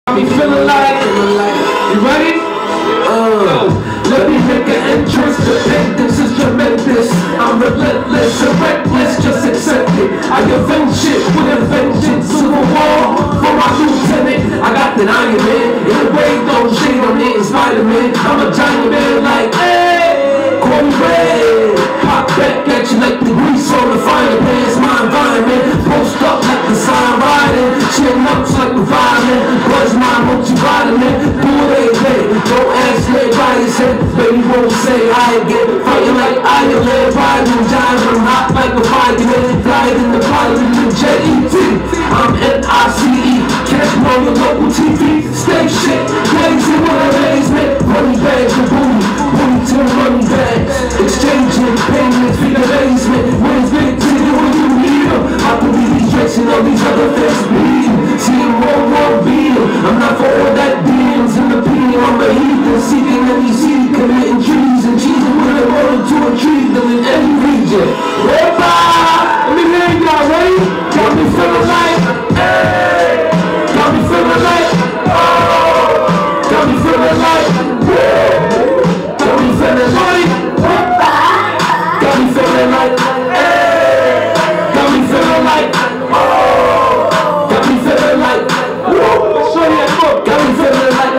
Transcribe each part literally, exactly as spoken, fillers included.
Got me feeling like, you ready? Uh, let me make an entrance. The this is tremendous. I'm relentless and reckless, just accept it. I avenge shit with a vengeance. Civil war for my lieutenant. I got the Iron Man. In a way, don't shade on it, Spider-Man. I'm a giant man like, hey, call me red. Pop back at you like the grease on the fire pan. It's my environment. Post up like the sign riding. Chin ups like the violin. Buzz my multivitamin. Do it every day. Don't ask everybody said, baby won't say I again. Fighting like Iron Man. Riding giant. I'm hot like a fireman. Flying in the pilot in the Jet E T. I'm N I C E. Catch me on your local T V. Stay shit. Blazing with amazement. Money bags and booty. Booty to the money bags. Exchanging payments. Feed amazement. Wins big to you when you need them. I could be rejection of these other things. Bleeding. See them all, all beat them. I'm not for all that beans in the P. I'm a heathen. Seeking any seed. Committing trees and cheesing with a road to a tree. Them in any region. Everybody! Let me hear y'all, ready? Got me feeling like, hey! Got me feeling like, oh! Got me feeling like, woo! Got me feeling like, got me feeling like, hey! Got me feeling like, oh! Got me feeling like, woo! Show you that book. Got me feeling like,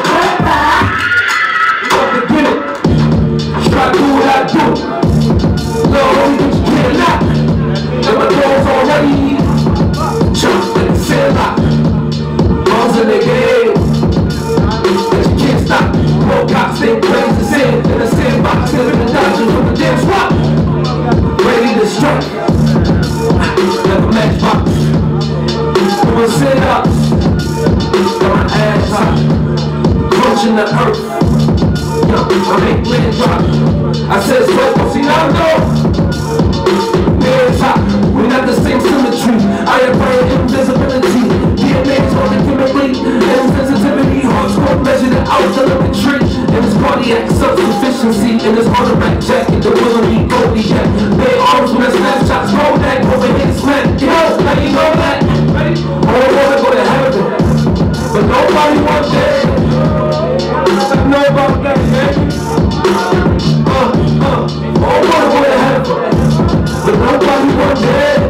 fuck to get it. Try to do what I do. No, you can't not. And my door's already jumped in the sandlot. Balls in the game. But you can't stop. More cops, they blaze the sand. In the sandbox, living the dodging from the damn spot. Ready to strike. Like a matchbox. Doing sit-ups. Got my ass hot. Crunching the earth. Yo, I make land drop. I said, so, see, now I know. Man's hot. We got the same symmetry. I acquire invisibility. D N A's on the chemically. Insensitivity. Hardcore measured it out the telemetry. And it's cardiac self-sufficiency. And it's on the back jacket. The will be Kodiak. They arms with snapshots. Roll that. Over here, smack. Yo, now you know that. Ready? All I wanna go to heaven. But nobody wants that. I know about that, baby. Uh, uh. All I wanna go to heaven. But nobody wants that.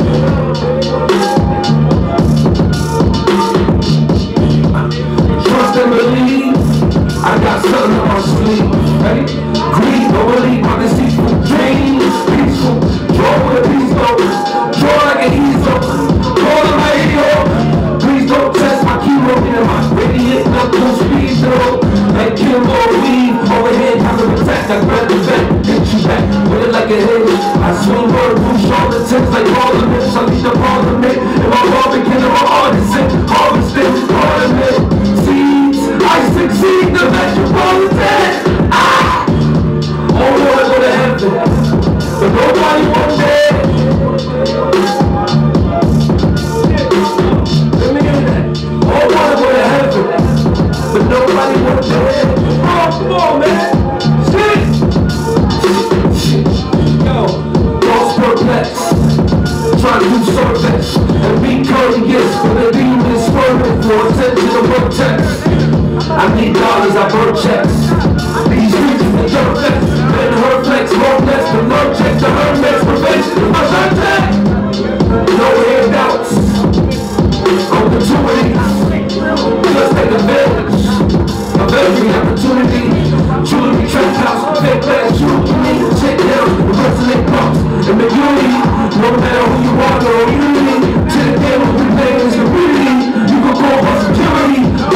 Trust and believe. I got something on my sleeve. Ready? Greed, no believe, my deceitful dreams. Peaceful, draw with a peace note. Draw like an easel. Call on my radio. Please don't test my keyboard in my radiant knuckle speed though. Like Kimbo Weave, overhead, time to attack. I grab the back, hit you back, with it like a hinge. I swing word, move shoulder tips like parliaments. I lead the parliament, and my barbican and my artisan. Harvesting, parliament, seeds. I succeed, the metropolitan. Ah! All wanna go to heaven, but nobody wants that. Let me hear that. All wanna go to heaven, but nobody wants that. Oh, come on, man. Shit. Yo, lost perplexed. Trying to do service and be courteous. When the demon is swerving for attention to protest. I need dollars, I burn checks. These streets are the dirt flex. Men her flex, more flex. The love checks, the Hermes prevention. My shirt tag. No handouts. Opportunities. Just take advantage of every opportunity. Jewelry, trap house, fake glass, jewelry. Check down the resonant pumps and the unity. No matter who you are, no unity. To the game of the thing is community. You can call for security.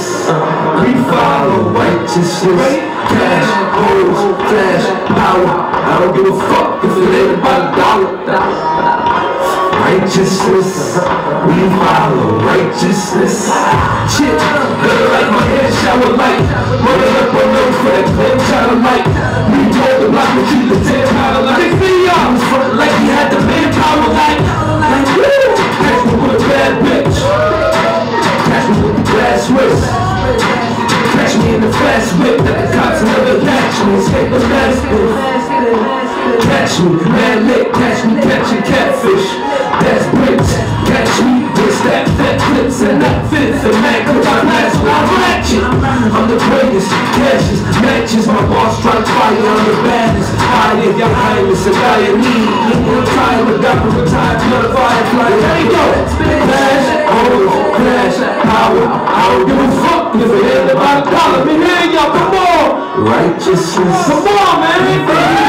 We follow righteousness, cash, hoes, flash, power. I don't give a fuck if it ain't about a dollar. Righteousness, we follow righteousness. Shit, better like my hair shower light. Rolling up on those for that clear child light. We told the block with you the ten pound light. Big video, I was front like he had the manpower light. Like, woo! Catch me with a bad bitch. Catch me with the glass wrist. Catch me in the fast whip that the cops never catch me. Escape the last bit. Catch me, mad lit, catch me catching catfish. That's bricks, catch me, this, that, that clips, and that fits. And man, cause I'm last when I'm ratchet. I'm the greatest, cashes, matches. My boss strikes fire, I'm the baddest. Higher, your highness, and I am me. I'm tired of got to retire, blood firefly. There you go, flash, hoes, flash, power. I don't give a fuck if it ain't about a dollar. Me here, y'all, come on. Righteousness, come on, man.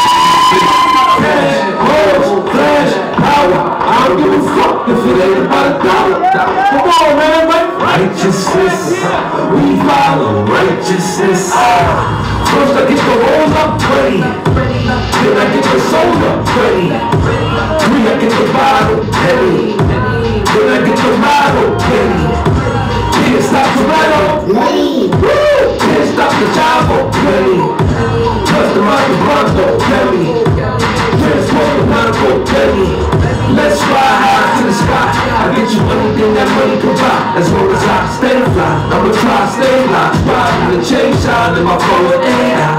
Cash, hoes, flash, power. I don't give a fuck if it ain't about a dollar. Come on, man, man. Righteousness, we follow righteousness. First I get the roll up ready, then I get the soul up ready. Three, I get the bottle heavy, then I get the model penny. Can't stop the rattle, woo! Can't stop the java, ready. Customize the Bronco, heavy. Transform the Bronco, heavy. Let's fly high to the sky. I get you anything that money can buy. As long as I stay fly, I'ma try stay fly. Riding the chain shine in my forward air.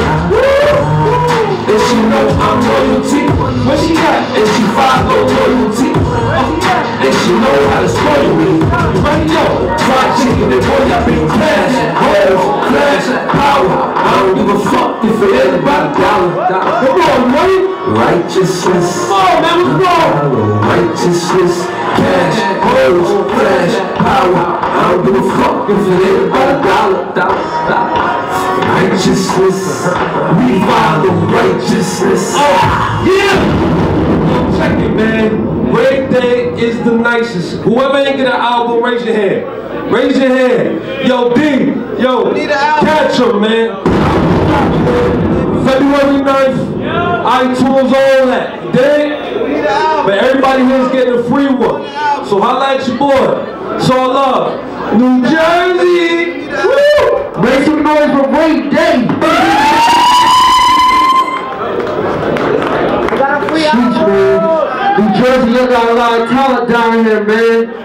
And she know I'm royalty. What she got? And she follow loyalty. And she know how to spoil me. Right, yo, fried chicken and boy, I be clash. Hoes, clash, power. I don't give a fuck if it ain't about a dollar. Come on, man. Righteousness. Come on, man, what's wrong? Righteousness, cash, hoes, flash, power. I don't give a fuck if it ain't about a dollar. dollar, dollar. Righteousness, we follow righteousness. Oh, yeah! Check it, man. Ray Day is the nicest. Whoever ain't get an album, raise your hand. Raise your hand. Yo, D, yo, catch him, man. February ninth, iTunes, all that. You dig? But everybody here is getting a free one. So holla at your boy. It's all love. New Jersey! Woo! Make some noise for Ray Day! Got a free album! New Jersey, you got a lot of talent down here, man.